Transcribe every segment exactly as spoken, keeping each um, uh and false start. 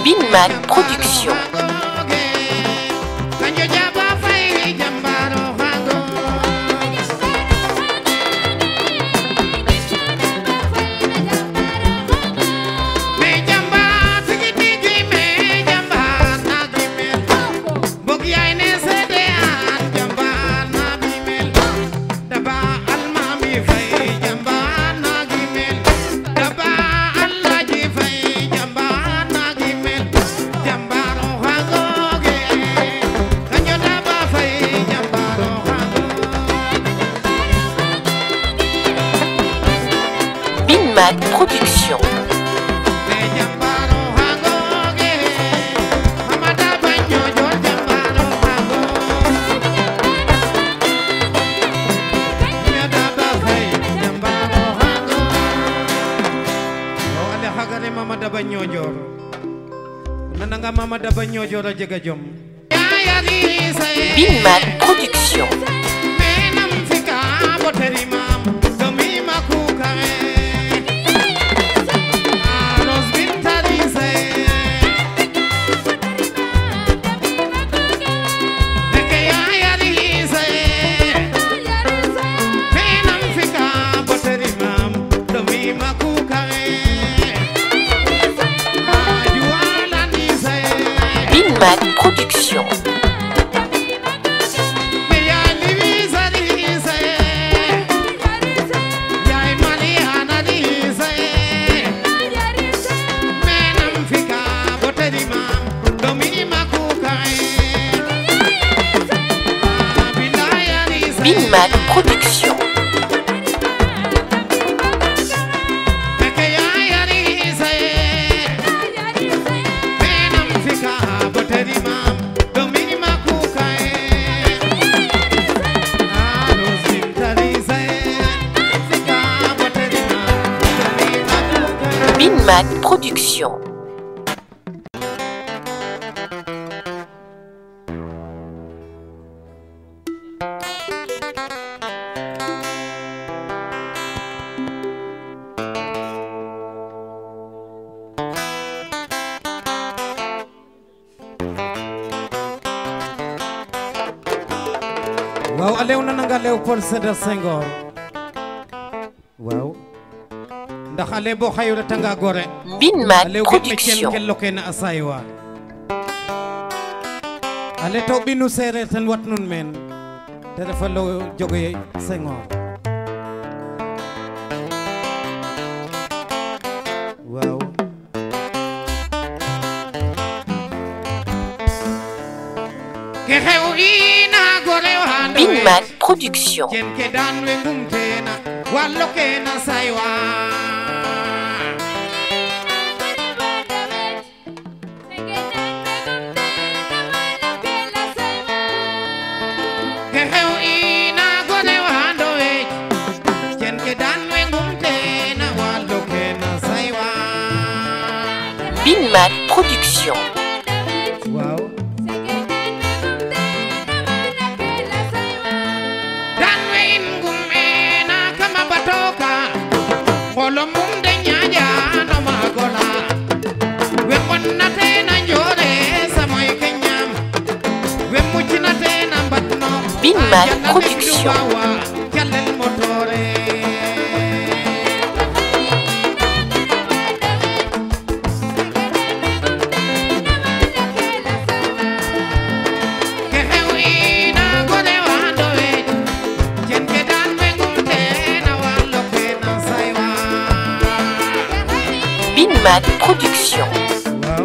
Binman Production. Binman Production. Mama Daba Ñojoor nananga Mama Daba Ñojoor a jega jom Binman Production. menam fika boteri mam domi makuka aros bintari se neke ya yari se menam fika boteri mam domi makuka Binman Production. Binman Production. Binman Production. Wow, alew na nga Léopold Sédar Senghor. Wow. Ndax ale bo xayura tanga gore. Binman Ale Production. ken loke na asaywa. Ale to binu sere tan wat nun men. Te dafa lo joge Senghor. Wow. Ke xew ina gore wa Binman Production. ken ke dan we ngumtena wallo ke na saywa ke xew ina gore wa ndo we ken ke dan we ngumtena wallo ke na saywa Binman Production. wow Olo munde nyaja no magola we wonna tena njore samoy kenyam we muchina tena batno Binman Production. kalel motore ke hewina gode wando we jen ke dan we ngumte na wallo ke na saywa Binman Production. wow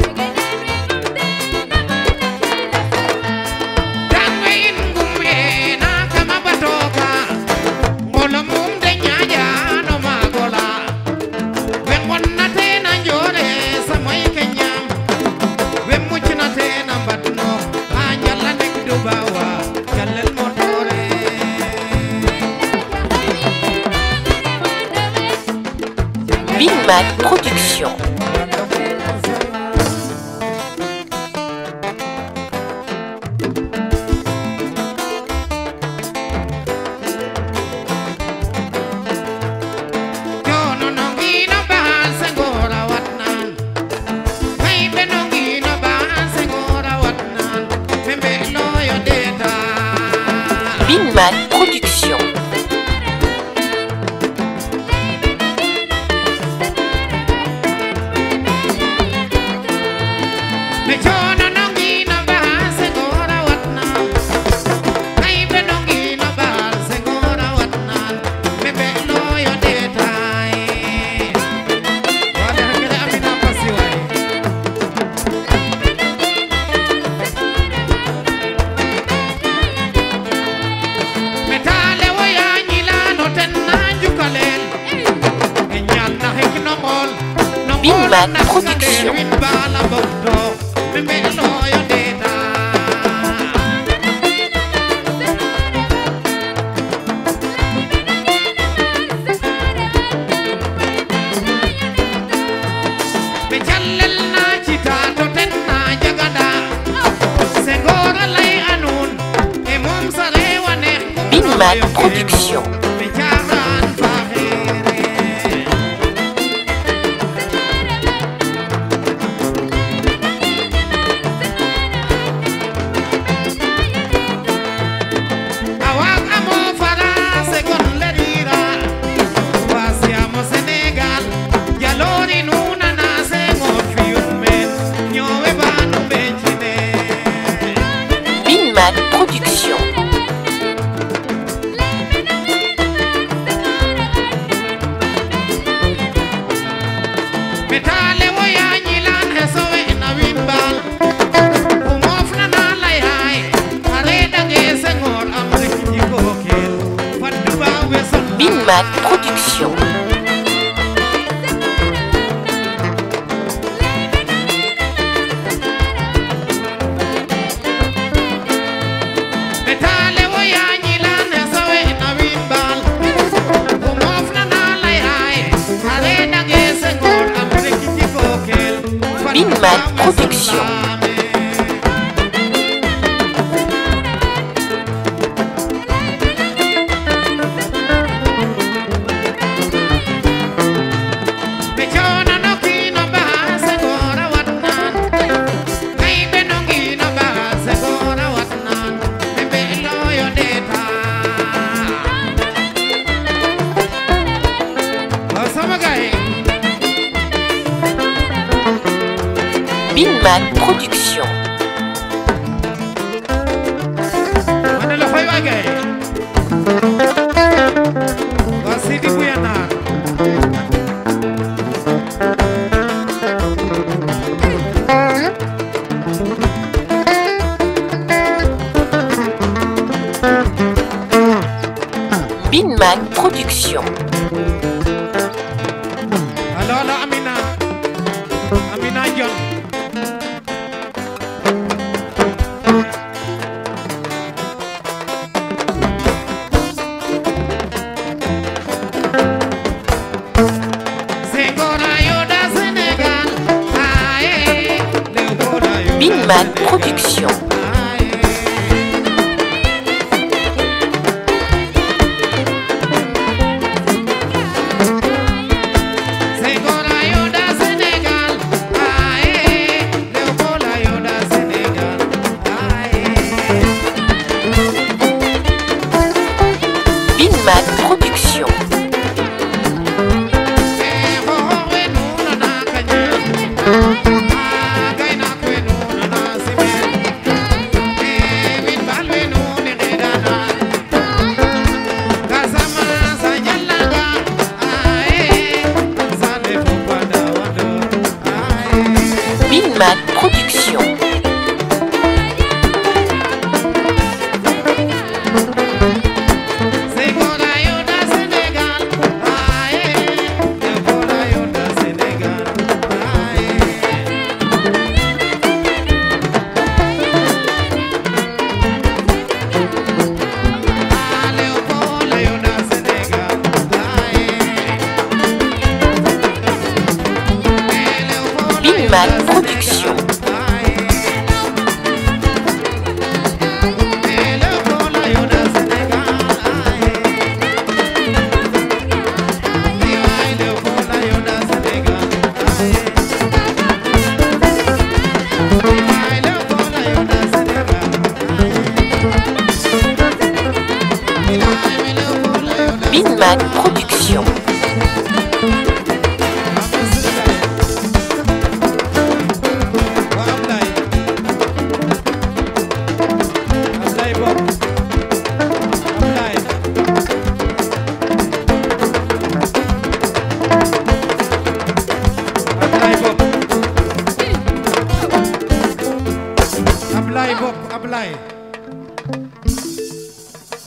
dan we ngume na kama batoka ngolo mumde nyaja no magola we wonna tena njore samoy kenyam we muchina tena batno anjala nek dubawa kalel motore Binman Production. Yo no no ngina bahal sengora watnan. Hey ben Binman Production. Binman Production. Binman Production. Binman Production. Binman Production. Binman Production. Binman Production. Binman Production. Alors là, Amina, Amina John. Binman Production. Binman Production. Binman Production. Binman Production. Production.